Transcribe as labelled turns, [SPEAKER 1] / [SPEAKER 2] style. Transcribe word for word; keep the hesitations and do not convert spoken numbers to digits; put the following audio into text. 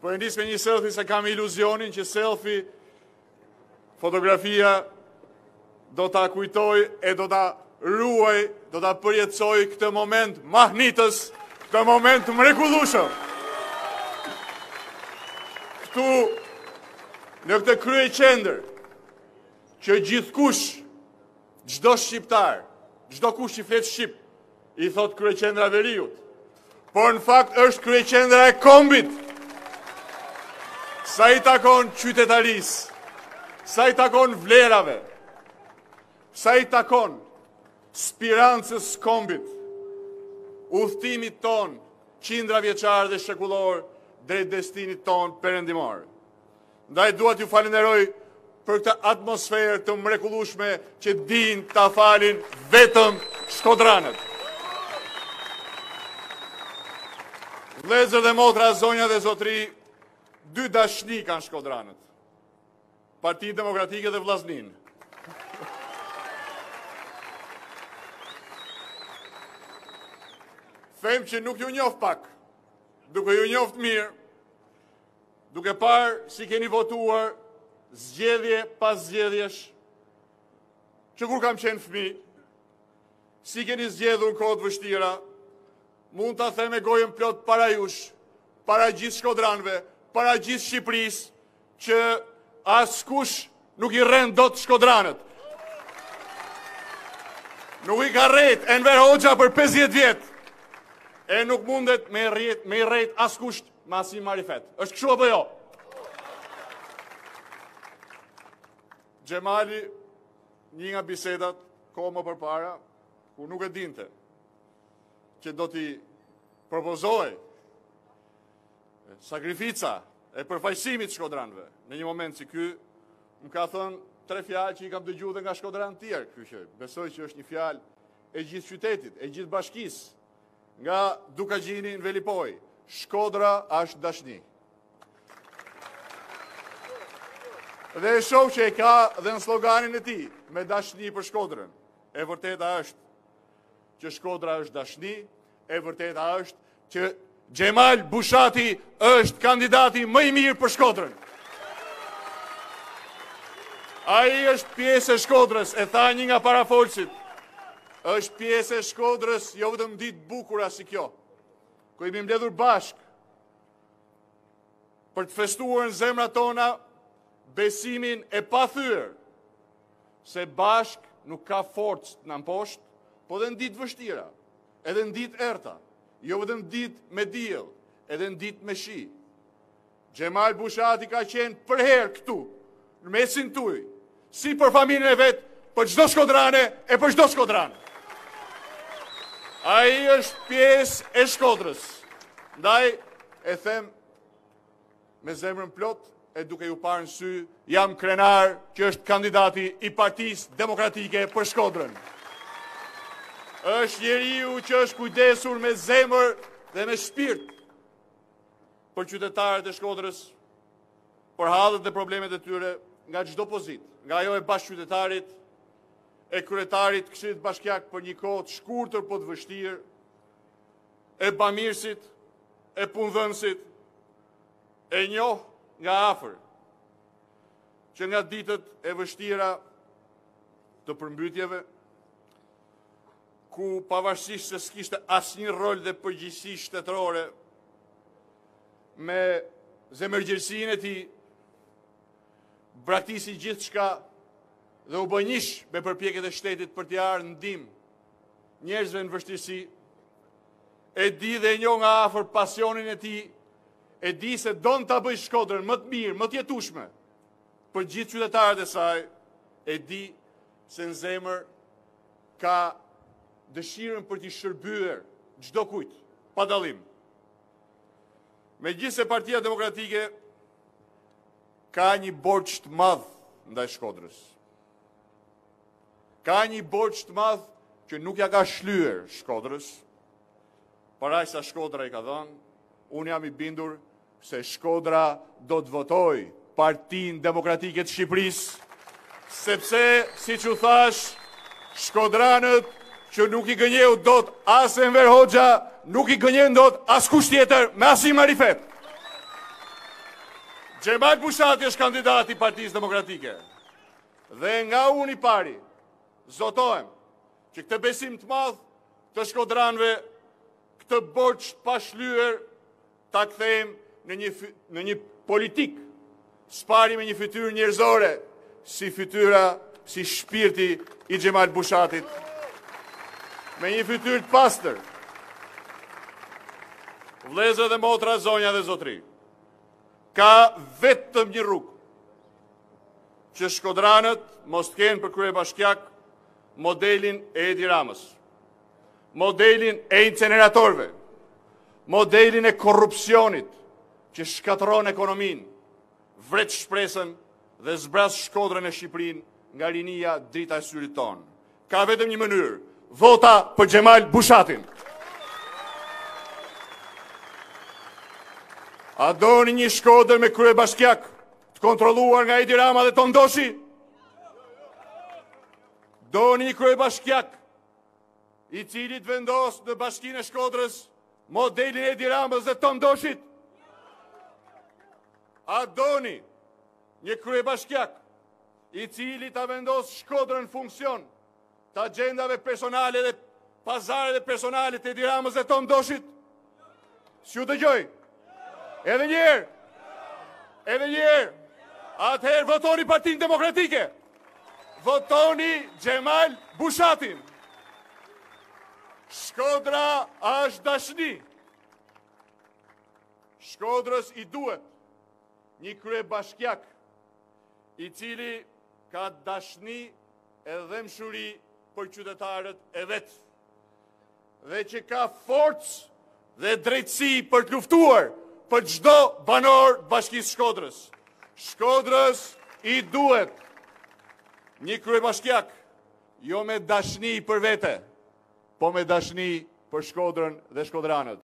[SPEAKER 1] Po e nis me një selfie se kam iluzionin që selfie, fotografia, do ta kujtoj e do ta ruaj, do ta përjetësoj këtë moment mahnitës, këtë moment mrekullueshëm. Këtu, në këtë krye qendër, që gjithkush, çdo shqiptar, çdo kush që flet shqip, i thot krye qendra Veriut. Por në fakt është krye qendra e kombit. Sa i takon qytetarisë, sa i takon vlerave, sa i takon spirancës kombit, udhëtimit ton, qindra vjeçar dhe shekullor, drejt destinit ton perëndimor. Ndaj dua t'ju falenderoj për këtë atmosferë të mrekullueshme që din ta falin vetëm shkodranët. Vëllezër dhe motra, zonja dhe zotri, dy dashni kanë shkodranët. Partitë Demokratike dhe Vllaznin. Them që nuk ju njoh pak, duke ju njoft mirë, duke parë si keni votuar zgjedhje pas zgjedhjesh, që kur kam qenë fëmijë, si keni zgjedhur kohët vështira, mund ta them me gojën plot para jush, para gjithë shkodranëve, para gjithë Shqipërisë, që askush nuk i rren dot shkodranët. Nuk i ka rrejt Enver Hoxha për pesëdhjetë vjet. E nuk mundet me rrejt, me rrejt askush me asnjë marifet. Është kështu apo jo? Xhemali, një nga bisedat, kohë më përpara, ku nuk e dinte që do t'i propozoj sakrifica e përfaqësimit shkodranëve. Në një moment si ky, më ka thënë tre fjalë që i kam dëgjuar dhe nga shkodranë të tjerë, kështu që besoj që është një fjalë e gjithë qytetit, e gjithë bashkisë, nga Dukagjini në Velipoj. Shkodra është dashni. Dhe e shoh që e ka dhe në sloganin e tij, me dashni për Shkodrën. E vërteta është që Shkodra është dashni, e vërteta është që Xhemal Bushati është kandidati më i mirë për Shkodrën. Ai është pjesë e Shkodrës, e tha një nga parafolësit. Është pjesë e Shkodrës, jo vetëm ditë bukura si kjo, ku jemi mbledhur bashk për të festuar në zemrat tona besimin e pathyer se bashk nuk ka forcë të na mposhtë, po edhe në ditë vështira, edhe në ditë errta, jo vetëm ditë me diell, edhe në ditë me shi. Xhemal Bushati ka qenë për herë këtu, në mesin tuaj, si për familjen e vet, për çdo shkodrane e për çdo shkodrane. Ai është pjesë e Shkodrës. Ndaj e them me zemrën plot e duke ju parë në sy, jam krenar që është kandidati i Partisë Demokratike për Shkodrën. Është njeriu që është kujdesur me zemër dhe me shpirt për qytetarët e Shkodrës, për hallet dhe problemet e tyre nga çdo pozitë, nga ajo e bashkëqytetarit, e kryetarit Këshillit Bashkiak për një kohë të shkurtër po të vështirë, e bamirësit, e punëdhënësit, e njoh nga afër, që nga ditët e vështira të përmbytjeve, ku pavarësisht se s'kishte asnjë rol dhe përgjegjësi shtetërore, me zemërgjërsinë e tij, braktisi gjithçka dhe u bënjish me përpjekjet e shtetit për t'i ardhur ndihmë njerëzve në vështirësi. E di dhe e njoh nga afër pasionin e tij, e di se don ta bëj Shkodrën më të mirë, më të jetueshme për gjithë qytetarët e saj, e di se në zemër ka dëshirën për t'i shërbyer çdo kujt, pa dallim. Megjithëse Partia Demokratike ka një borxh të madh ndaj Shkodrës. Ka një borxh të madh që nuk ja ka shlyer Shkodrës, para sa Shkodra i ka dhënë, unë jam i bindur se Shkodra do të votoj Partinë Demokratike të Shqipërisë, sepse, siç u thash, shkodranët që nuk i gënjeu dot as Enver Hoxha, nuk i gënjen dot as kush tjetër me asnjë marifet. Xhemal Bushati është kandidati i Partisë Demokratike. Dhe nga unë i pari, zotohem që këtë besim të madh të shkodranëve, këtë borç pa shlyer, ta kthejmë në një në një politik, spari me një fytyrë njerëzore, si fytyra, si shpirti i Xhemal Bushatit, me një fytyrë të pastër. Vëllezër dhe motra, zonja dhe zotri, ka vetëm një rrugë që shkodranët mos të kenë për kryebashkiak modelin e Edi Ramës, modelin e inceneratorëve, modelin e korrupsionit që shkatëron ekonominë, vret shpresën dhe zbras Shkodrën e Shqipërinë nga rinia drita e syrit tonë. Ka vetëm një mënyrë, vota për Xhemal Bushatin. A doni një Shkodër me kryebashkiak të kontrolluar nga Edi Rama dhe Tondoshi? Doni një kryebashkiak i cili të vendos në Bashkinë e Shkodrës modelin e Edi Ramës dhe Tondoshit? A doni një kryebashkiak i cili ta vendos Shkodrën në funksion të agjendave personale dhe pazare dhe personale të Edi Ramës dhe Tondoshit? Si u dëgjoj? Edhe njerë, edhe njerë, atëherë votoni Partinë Demokratike, votoni Xhemal Bushatin. Shkodra është dashni. Shkodrës i duhet një kryebashkiak i cili ka dashni edhe mshuri për qytetarët e vetë, dhe që ka forcë dhe drejtësi për të luftuar për çdo banor të Bashkisë Shkodrës. Shkodrës i duhet një kryebashkiak, jo me dashni për vete, po me dashni për Shkodrën dhe shkodranët.